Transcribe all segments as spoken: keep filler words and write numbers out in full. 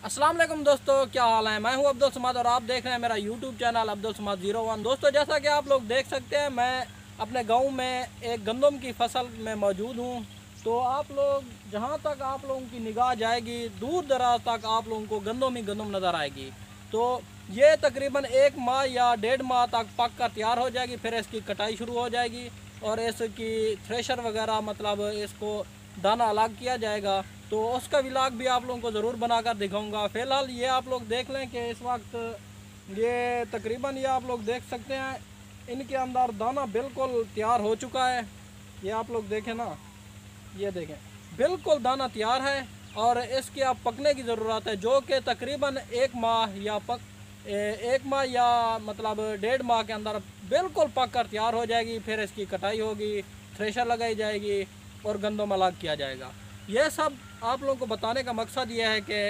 अस्सलाम वालेकुम दोस्तों, क्या हाल है। मैं हूं अब्दुल समाद और आप देख रहे हैं मेरा YouTube channel Abdul Samad zero one. दोस्तों, जैसा कि आप लोग देख सकते हैं, मैं अपने गांव में एक गंदम की फसल में मौजूद हूं। तो आप लोग जहां तक आप लोगों की निगाह जाएगी, दूर दराज तक आप लोगों को गंदम ही गंदम नज़र आएगी। तो ये तकरीबन एक माह या डेढ़ माह तक पक कर तैयार हो जाएगी। फिर इसकी कटाई शुरू हो जाएगी और इसकी थ्रेशर वगैरह मतलब इसको दाना अलग किया जाएगा। तो उसका व्लॉग भी आप लोगों को ज़रूर बनाकर दिखाऊंगा। फ़िलहाल ये आप लोग देख लें कि इस वक्त ये तकरीबन ये आप लोग देख सकते हैं, इनके अंदर दाना बिल्कुल तैयार हो चुका है। ये आप लोग देखें ना, ये देखें बिल्कुल दाना तैयार है और इसकी अब पकने की ज़रूरत है, जो कि तकरीबन एक माह या पक एक माह या मतलब डेढ़ माह के अंदर बिल्कुल पक कर तैयार हो जाएगी। फिर इसकी कटाई होगी, थ्रेशर लगाई जाएगी और गंदम अलग किया जाएगा। यह सब आप लोगों को बताने का मकसद ये है कि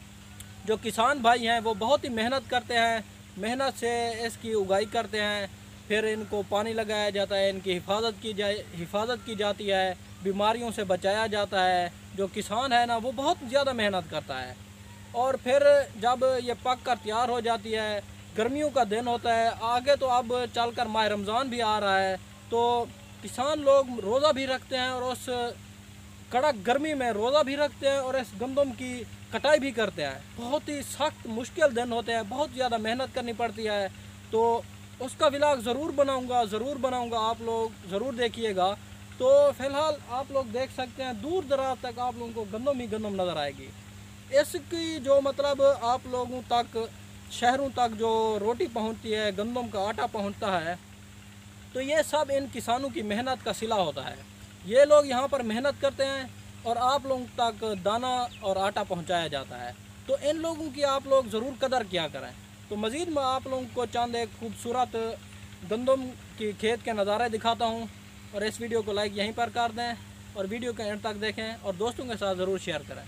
जो किसान भाई हैं वो बहुत ही मेहनत करते हैं, मेहनत से इसकी उगाई करते हैं। फिर इनको पानी लगाया जाता है, इनकी हिफाजत की जाए हिफाजत की जाती है, बीमारियों से बचाया जाता है। जो किसान है ना, वो बहुत ज़्यादा मेहनत करता है। और फिर जब ये पक कर तैयार हो जाती है, गर्मियों का दिन होता है, आगे तो अब चलकर माह रमज़ान भी आ रहा है, तो किसान लोग रोज़ा भी रखते हैं और उस कड़क गर्मी में रोज़ा भी रखते हैं और इस गंदम की कटाई भी करते हैं। बहुत ही सख्त मुश्किल दिन होते हैं, बहुत ज़्यादा मेहनत करनी पड़ती है। तो उसका व्लॉग ज़रूर बनाऊंगा ज़रूर बनाऊंगा आप लोग ज़रूर देखिएगा। तो फ़िलहाल आप लोग देख सकते हैं, दूर दराज तक आप लोगों को गंदम ही गंदम नज़र आएगी। इसकी जो मतलब आप लोगों तक, शहरों तक जो रोटी पहुंचती है, गंदम का आटा पहुंचता है, तो ये सब इन किसानों की मेहनत का सिला होता है। ये लोग यहाँ पर मेहनत करते हैं और आप लोगों तक दाना और आटा पहुँचाया जाता है। तो इन लोगों की आप लोग ज़रूर कदर किया करें। तो मज़ीद मैं आप लोगों को चंद एक खूबसूरत गंदम की खेत के नज़ारे दिखाता हूँ और इस वीडियो को लाइक यहीं पर कर दें और वीडियो के एंड तक देखें और दोस्तों के साथ ज़रूर शेयर करें।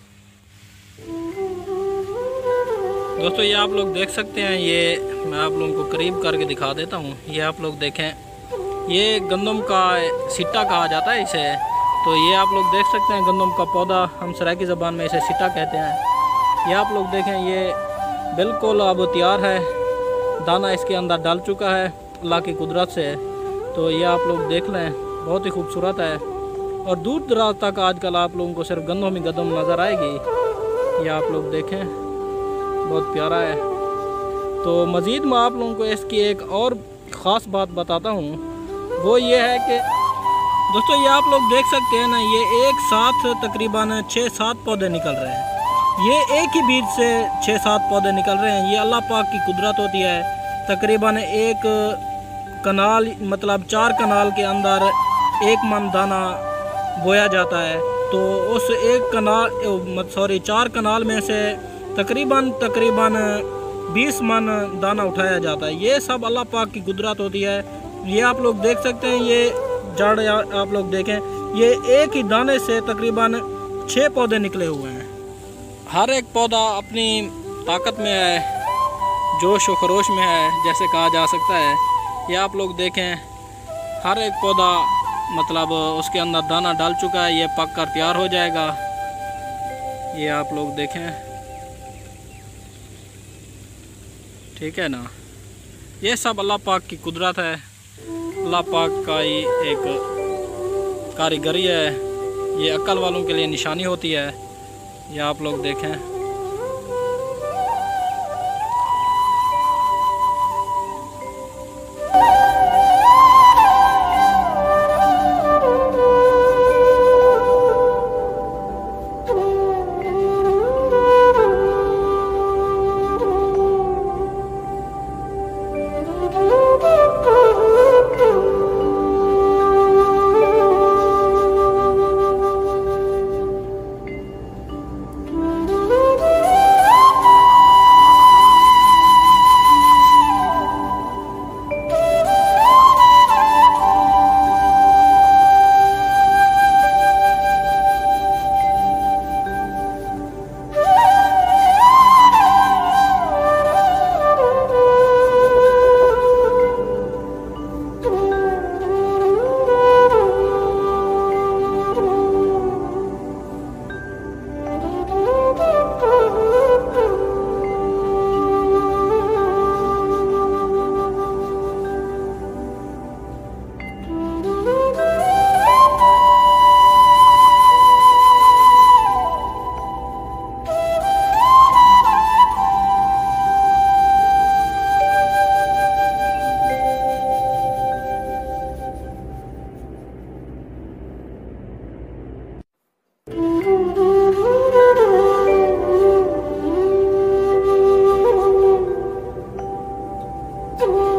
दोस्तों, ये आप लोग देख सकते हैं, ये मैं आप लोगों को करीब करके दिखा देता हूँ। ये आप लोग देखें, ये गंदम का सिट्टा कहा जाता है इसे। तो ये आप लोग देख सकते हैं, गंदम का पौधा, हम सराइकी ज़बान में इसे सिट्टा कहते हैं। ये आप लोग देखें, ये बिल्कुल अब तैयार है, दाना इसके अंदर डाल चुका है अल्लाह की कुदरत से। तो ये आप लोग देख लें, बहुत ही खूबसूरत है और दूर दराज तक आजकल आप लोगों को सिर्फ गंदम ही गंदम नज़र आएगी। ये आप लोग देखें, बहुत प्यारा है। तो मज़ीद मैं आप लोगों को इसकी एक और ख़ास बात बताता हूँ, वो ये है कि दोस्तों, ये आप लोग देख सकते हैं ना, ये एक साथ तकरीबन छः सात पौधे निकल रहे हैं। ये एक ही बीज से छः सात पौधे निकल रहे हैं। ये अल्लाह पाक की कुदरत होती है। तकरीबन एक कनाल मतलब चार कनाल के अंदर एक मन दाना बोया जाता है। तो उस एक कनाल सॉरी चार कनाल में से तकरीबन तकरीबन बीस मन दाना उठाया जाता है। ये सब अल्लाह पाक की कुदरत होती है। ये आप लोग देख सकते हैं, ये जड़ आप लोग देखें, ये एक ही दाने से तकरीबन छः पौधे निकले हुए हैं। हर एक पौधा अपनी ताकत में है, जोश व खरोश में है, जैसे कहा जा सकता है। ये आप लोग देखें, हर एक पौधा मतलब उसके अंदर दाना डाल चुका है, ये पक कर तैयार हो जाएगा। ये आप लोग देखें, ठीक है ना। ये सब अल्लाह पाक की कुदरत है, अल्लाह पाक का ही एक कारीगरी है। ये अक्ल वालों के लिए निशानी होती है। ये आप लोग देखें, Oh